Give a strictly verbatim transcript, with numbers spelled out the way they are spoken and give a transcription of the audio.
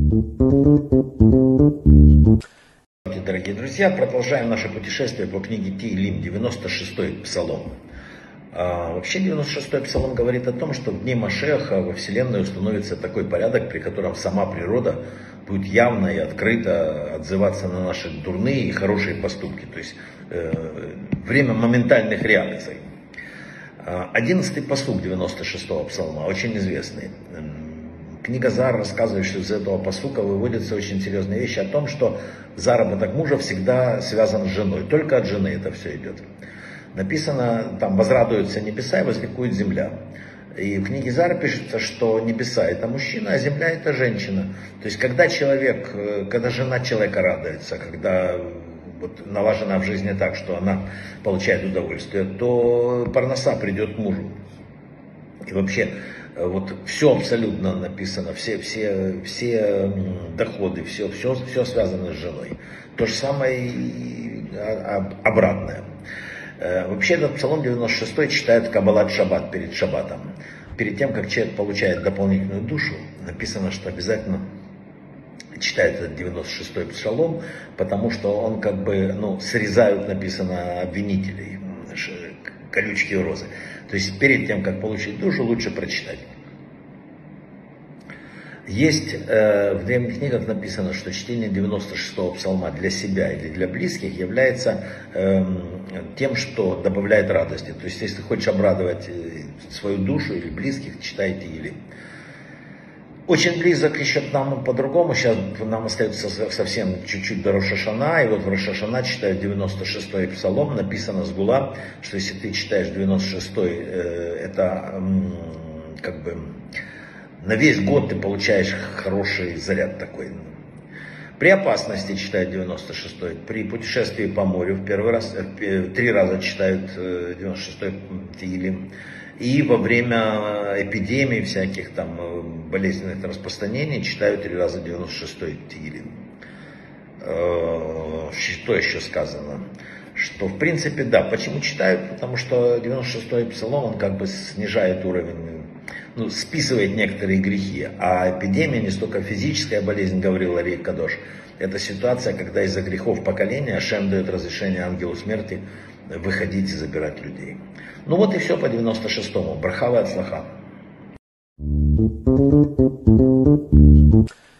Дорогие друзья, продолжаем наше путешествие по книге Теилим, девяносто шестой псалом. А, вообще девяносто шестой псалом говорит о том, что в дни Машеха во Вселенной установится такой порядок, при котором сама природа будет явно и открыто отзываться на наши дурные и хорошие поступки. То есть э, время моментальных реакций. Одиннадцатый пасук девяносто шестого псалма, очень известный. Книга Зоар рассказывает, что из этого пасука выводятся очень серьезные вещи о том, что заработок мужа всегда связан с женой. Только от жены это все идет. Написано, там возрадуются небеса и возликует земля. И в книге Зоар пишется, что небеса это мужчина, а земля это женщина. То есть когда человек, когда жена человека радуется, когда вот налажена в жизни так, что она получает удовольствие, то парноса придет к мужу. И вообще, вот все абсолютно написано, все, все, все доходы, все, все, все связано с женой. То же самое и обратное. Вообще этот псалом девяносто шестой читают Каббалат Шаббат перед Шаббатом. Перед тем, как человек получает дополнительную душу, написано, что обязательно читает этот девяносто шестой псалом, потому что он как бы, ну, срезают, написано, обвинителей, колючки и розы. То есть перед тем, как получить душу, лучше прочитать. Есть э, в древних книгах написано, что чтение девяносто шестого псалма для себя или для близких является э, тем, что добавляет радости. То есть если хочешь обрадовать свою душу или близких, читай Теилим. Очень близок еще к нам по-другому. Сейчас нам остается совсем чуть-чуть до Рош ха-Шана. И вот в Рош ха-Шана читают девяносто шестой псалом. Написано сгула, что если ты читаешь девяносто шестой, это как бы на весь год ты получаешь хороший заряд такой. При опасности читают девяносто шестой. При путешествии по морю в первый раз, три раза читают девяносто шестой Теилим. И во время эпидемий, всяких там болезненных распространений читают три раза девяносто шестой Теилим. Что еще сказано? Что в принципе, да, почему читают? Потому что девяносто шестой псалом, он как бы снижает уровень, ну, списывает некоторые грехи. А эпидемия не столько физическая болезнь, говорил Арий Кадош. Это ситуация, когда из-за грехов поколения Ашем дает разрешение ангелу смерти выходить и забирать людей. Ну вот и все по девяносто шестому. Браха ве ацлаха.